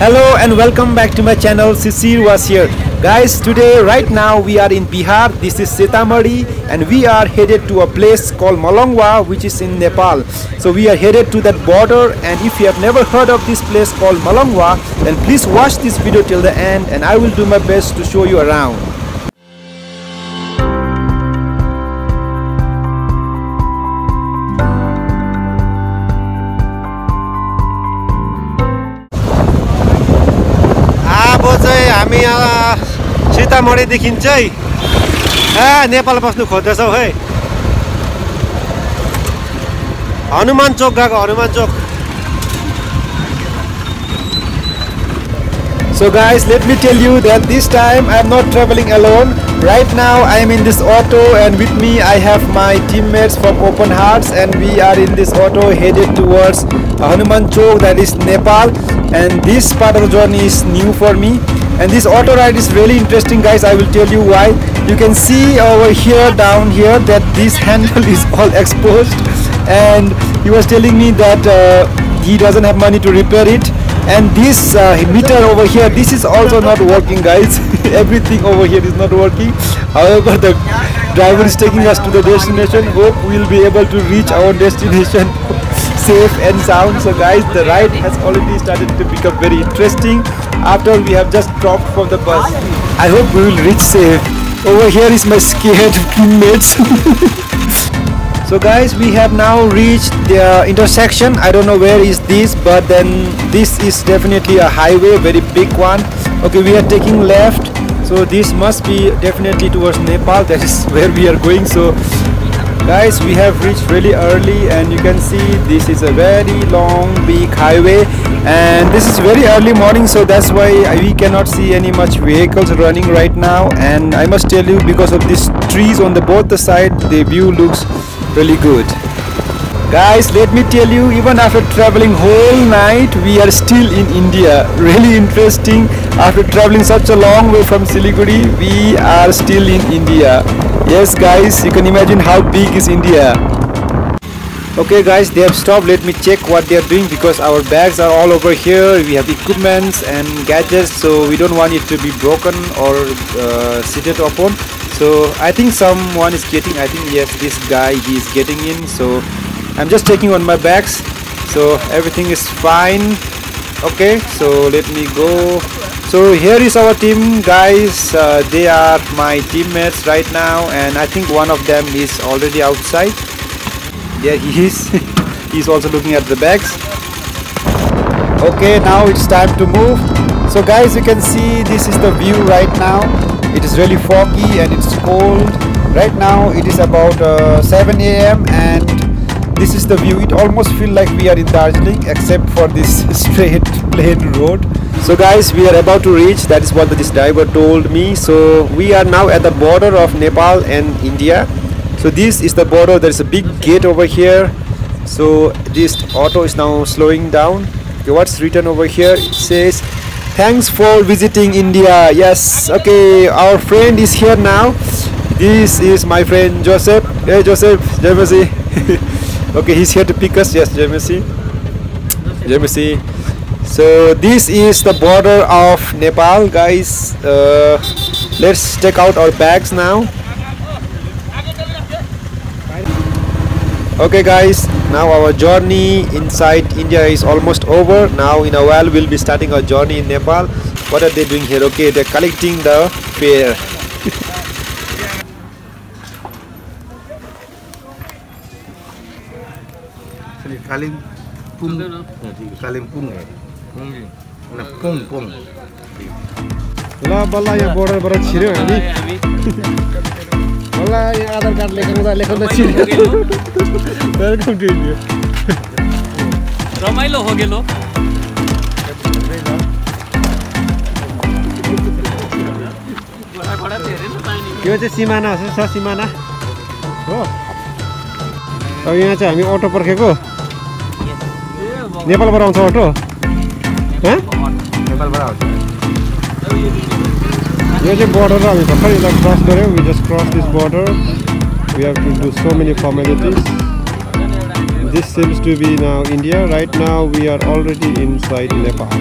Hello and welcome back to my channel. Sisir was here. Guys, today right now we are in Bihar. This is Sitamarhi and we are headed to a place called Malangwa, which is in Nepal. So we are headed to that border, and if you have never heard of this place called Malangwa, then please watch this video till the end and I will do my best to show you around. हामी यहाँ सीतामढीदेखि चाहिँ नेपाल बस्नु खोज्दैछौँ है। हनुमान चोक गएको, हनुमान चोक। So guys, let me tell you that this time I am not traveling alone. Right now I am in this auto and with me I have my teammates from Open Hearts, and we are in this auto headed towards Hanuman Chowk, that is Nepal, and this part of the journey is new for me. And this auto ride is really interesting, guys. I will tell you why. You can see over here, down here, that this handle is all exposed, and he was telling me that he doesn't have money to repair it. And this meter over here, this is also not working, guys. Everything over here is not working. However, the driver is taking us to the destination. Hope we will be able to reach our destination safe and sound. So guys, the ride has already started to become very interesting after we have just dropped from the bus. I hope we will reach safe. Over here is my scared teammates. So guys, we have now reached the intersection. I don't know where is this, but then this is definitely a highway, very big one. Okay, we are taking left, so this must be definitely towards Nepal. That is where we are going. So guys, we have reached really early, and you can see this is a very long big highway, and this is very early morning, so that's why we cannot see any much vehicles running right now. And I must tell you, because of these trees on the both the side, the view looks really good. Guys, let me tell you, even after traveling whole night, we are still in India. Really interesting. After traveling such a long way from Siliguri, we are still in India. Yes guys, you can imagine how big is India. Okay guys, they have stopped. Let me check what they are doing, because our bags are all over here. We have equipments and gadgets, so we don't want it to be broken or seated upon. So I think someone is getting, I think yes, this guy, he is getting in. So I'm just checking on my bags, so everything is fine. Okay, so let me go. So here is our team, guys. They are my teammates right now, and I think one of them is already outside. There he is. He's also looking at the bags. Okay, now it's time to move. So guys, you can see this is the view right now. It is really foggy and it's cold. Right now it is about 7 AM and this is the view. It almost feels like we are in Darjeeling, except for this straight plain road. So guys, we are about to reach. That is what this driver told me. So we are now at the border of Nepal and India. So this is the border. There is a big gate over here. So this auto is now slowing down. Okay, what's written over here? It says, "Thanks for visiting India." Yes, okay, our friend is here now. This is my friend Joseph. Hey Joseph, Jemasi. Okay, he's here to pick us. Yes, Jemasi. Jemasi. So this is the border of Nepal, guys. Let's take out our bags now. Okay guys, now our journey inside India is almost over. Now in a while we'll be starting our journey in Nepal. What are they doing here? Okay, they're collecting the fare. ल बल्ल यहाँ बोर्डरबाट छिर्यो हामी। बल्ल यहाँ आधार card लेखाउँदा छिर्यो। Welcome to India. रमाइलो हो गेलो। यो चाहिँ सिमाना छ, सिमाना हो। अब यहाँ चाहिँ हामी अटो पर्खेको। नेपालबाट आउँछ अटो? नेपालबाट आउँछ। यो चाहिँ border र हामी भर्खर यसलाई क्रस गर्यौँ. We just cross this border. We have to do so many formalities. This seems to be now India. Right now we are already inside Nepal.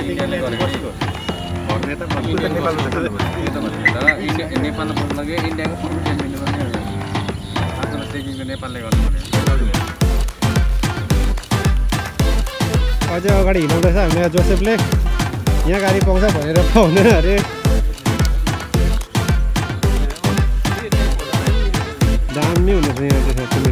अझै अगाडि हिँडाउँदैछ हामीलाई जोसेफले यहाँ गाडी पाउँछ भनेर पाउँदैन अरे दामी हुँदैछ यहाँ चाहिँ साँच्चै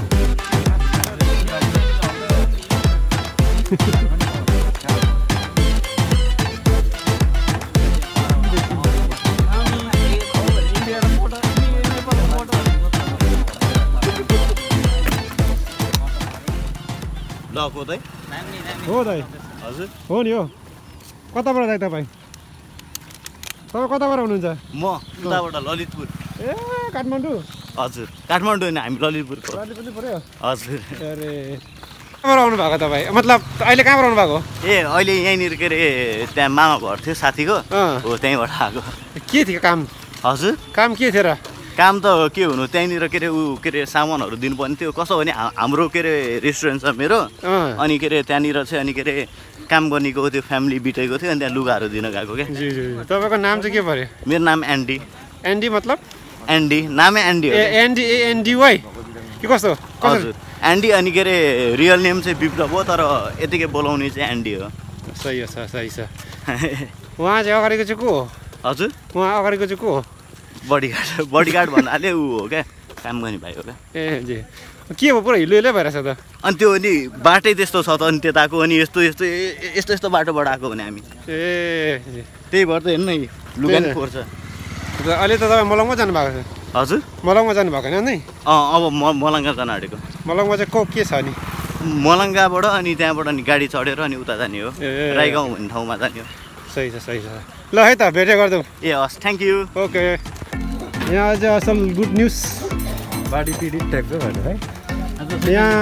हो दाइ हजुर हो नि हो कताबाट दाइ तपाईँ कताबाट हुनुहुन्छ म उताबाट ललितपुर ए काठमाडौँ हजुर काठमाडौँ होइन हामी ललितपुरको ललितपुर पर्यो हजुर अरे कहाँबाट आउनु भएको तपाईँ मतलब अहिले कहाँबाट आउनु भएको ए अहिले यहीँनिर के अरे त्यहाँ मामा घर थियो साथीको हो त्यहीँबाट आएको के थियो काम हजुर काम के थियो र काम त के हुनु त्यहीँनिर के अरे के अरे सामानहरू दिनुपर्ने थियो कसो भने हाम्रो के अरे रेस्टुरेन्ट छ मेरो अनि के अरे त्यहाँनिर चाहिँ अनि के अरे काम गर्ने गएको थियो फ्यामिली बिटेको थियो अनि त्यहाँ लुगाहरू दिन गएको क्या तपाईँको नाम चाहिँ के पर्यो मेरो नाम एन्डी एन्डी मतलब एन्डी नामै एन्डी हो एन्डी एन्डी वाइ के कस्तो हजुर एन्डी अनि के अरे रियल नेम चाहिँ विप्लव हो तर यतिकै बोलाउने चाहिँ एन्डी हो सही हो सही छ उहाँ चाहिँ अगाडिको चाहिँ को हो हजुर उहाँ अगाडिको चाहिँ को हो बडीगार्ड भन्नाले ऊ हो क्या काम गर्ने भाइ हो क्या ए जी के हो पुरा हिलो भइरहेछ त अनि त्यो अनि बाटै त्यस्तो छ त अनि त्यताको अनि यस्तो बाटोबाट आएको भने हामी ए त्यही भएर त हेर्नु न लुगा नि फोर्छ अहिले त तपाईँ मलङमा जानुभएको छ हजुर मलङमा जानुभएको होइन नि अब मलङ्गा जान आँटेको मलङमा चाहिँ को के छ नि मलङ्गाबाट अनि त्यहाँबाट अनि गाडी चढेर अनि उता जाने हो राईगाउँ भन्ने ठाउँमा जाने हो सही छ ल है त भेटे गर्दौ ए हस् थ्याङ्क यू ओके यहाँ अझ असल गुड न्युज बाडी पिडी टाइपको भन्नु है यहाँ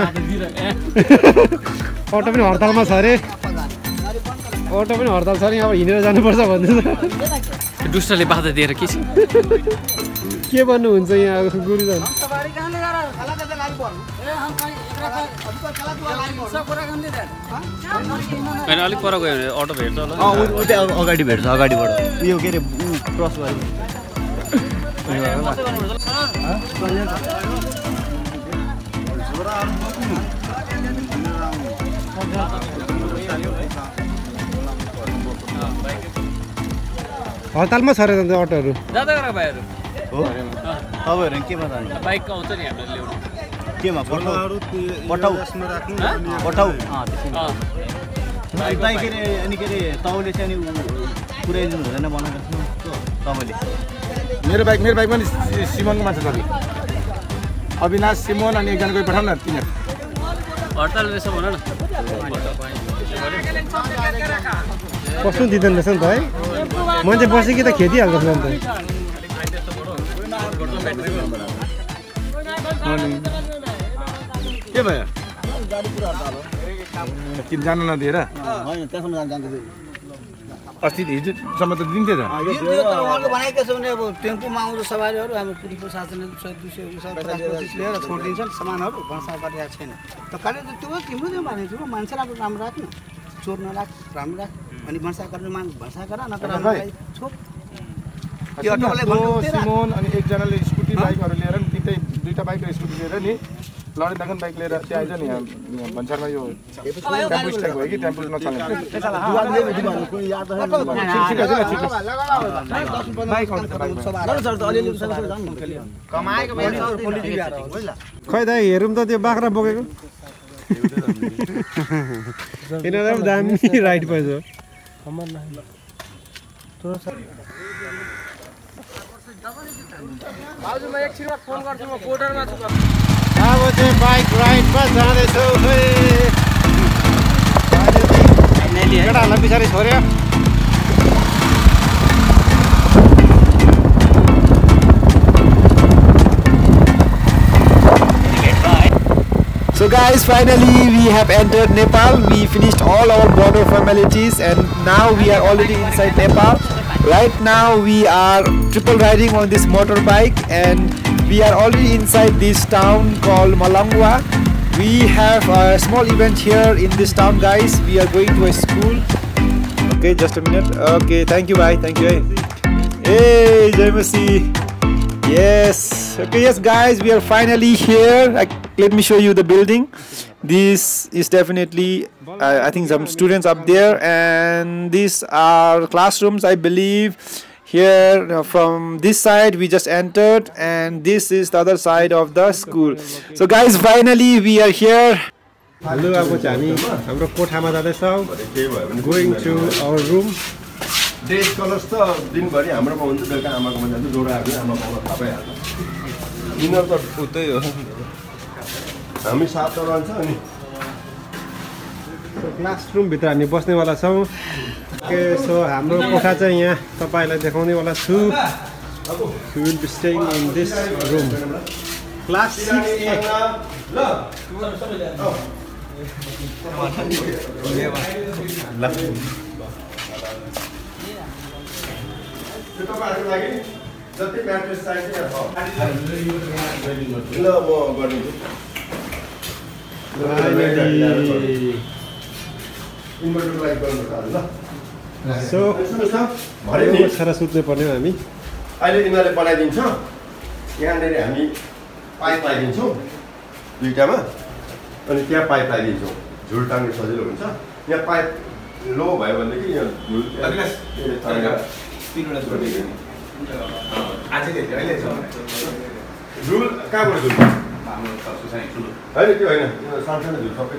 अटो पनि हडतालमा छ अरे अटो पनि हडताल छ अरे अब हिँडेर जानुपर्छ भन्दैछ दुष्टले बाधा दिएर के छ के भन्नुहुन्छ यहाँ गुरुजन होइन अलिक पर गयो भने अटो भेट्छ होला उतै अगाडि भेट्छ अगाडिबाट यो के अरे क्रस गरेर हडतालमा छ अरे अटोहरू जाँदै गर भाइहरू हो तपाईँहरू केमा जानु बाइक आउँछ नि हामीले ल्याउनु केमा पठाउ के अरे अनि के अरे तपाईँले चाहिँ अनि पुऱ्याइदिनु हुँदैन बनाएको तपाईँले मेरो बाइक पनि सिमोनको मान्छे छ कि अविनाश सिमोन अनि एकजना कोही पठाउन न तिनीहरू हडताल रहेछ भन न बस्नु दिँदैन रहेछ नि त है मान्छे बसे कि त खेदिहाल्छ नि त के भयो किन जान नदिएर अस्ति हिजोसम्म त दिन्थ्यो त उहाँले भनेको छ भने अब टेम्पोमा आउँछ सवारीहरू हामी पुलिस प्रशासनले 100-200 लिएर छोडिदिन्छन् सामानहरू भन्सा गरिरहेको छैन त खालि त्यो तिम्रो त्यो मानेछु मान्छेलाई अब राम्रो राख्नु चोर नराख राम्रो राख अनि भन्सा गर्ने भन्सा गर नगर छोड सिमोन अनि एकजनाले स्कुटी बाइकहरू लिएर नि दुईटा बाइक र स्कुटी लिएर नि लडे दागन बाइक लिएर त्यहाँ आइज नि यहाँ भन्सारमा यो टेम्पो स्ट्याक भयो कि टेम्पो नचल्ने खै दाइ हेरौँ त त्यो बाख्रा बोकेको यिनीहरू दामी राइड पाइछ भाउजू म एकछिनमा फोन गर्छु म बोर्डरमा छु अब चाहिँ बाइक राइडमा जाँदैछौँ केटाहरूलाई पछाडि छोड्यो So guys, finally we have entered Nepal. We finished all our border formalities and now we are already inside Nepal. Right now we are triple riding on this motorbike and we are already inside this town called Malangwa. We have a small event here in this town, guys. We are going to a school. Okay, just a minute. Okay, thank you, bye. Thank you. Hey, Jai Masi. Yes. Okay, yes, guys, we are finally here. Let me show you the building. This is definitely, I think, some students up there, and these are classrooms, I believe. Here from this side we just entered, and this is the other side of the school. So guys, finally we are here. Hello, अब चाहिँ हामी हाम्रो कोठामा जाँदैछौँ. Going to our room. Dress colours त दिनभरि हाम्रोमा हुन्छ, बेलुका आमाकोमा जान्छ, जोडाहरू आमाकोमा थाहा पाइहाल्छ. यिनीहरू त उतै हो, हामी 7 जना छ अनि क्लासरुम भित्र हामी बस्नेवाला छौँ. ओके, सो हाम्रो कोठा चाहिँ यहाँ तपाईलाई देखाउनेवाला छु. We will be staying in this room. Class 6A. तपाईहरुको लागि जति म्याट्रेस चाहिन्छ यहाँ छ. ल म गरिदिन्छु. इन्भर्टर लाइट गर्नु पर्छ ल. सो भरे नि छरा सुत्ने पर्ने हामी. अहिले यिनीहरूले बनाइदिन्छ. यहाँनिर हामी पाइप लगाइदिन्छौँ दुईटामा, अनि त्यहाँ पाइप लगाइदिन्छौँ. झुल टाङ्ने सजिलो हुन्छ. यहाँ पाइप लो भयो भनेदेखि यहाँ झुल झुल कहाँबाट झुल होइन, त्यो होइन, सानसानो झुल सबै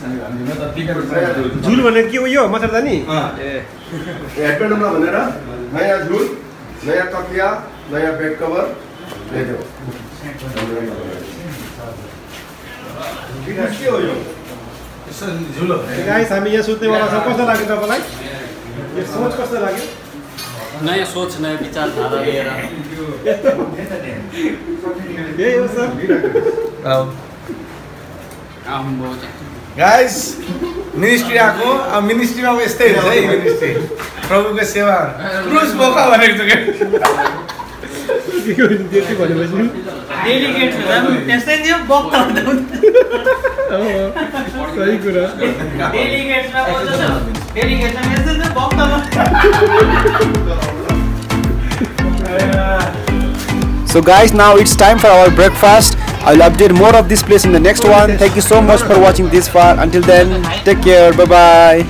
झुल भनेको के हो यो मच्छरदानी? हेडबेन्डमा भनेर नयाँ झुल, नयाँ तकिया, नयाँ बेड कभर ल्याइदेऊ. के हो यो? गाइस, हामी यहाँ सुत्नेवाला छौँ. कस्तो लाग्यो तपाईँलाई? यो सोच कस्तो लाग्यो? नयाँ सोच, नयाँ विचारधारा लिएर यही हो सर. गाइस, मिनिस्ट्री आएको. अब मिनिस्ट्रीमा अब यस्तै हुन्छ है. मिनिस्ट्री प्रभुको सेवा क्रुज बोका भनेको छ क्या. त्यति भनेपछि डेलिगेट त्यस्तै थियो, वक्ता हुँदा सही कुरा. डेलिगेटमा डेलिगेटमा यस्तै थियो, वक्तामा. So guys, now it's time for our breakfast. I'll update more of this place in the next one. Thank you so much for watching this far. Until then, take care. Bye bye.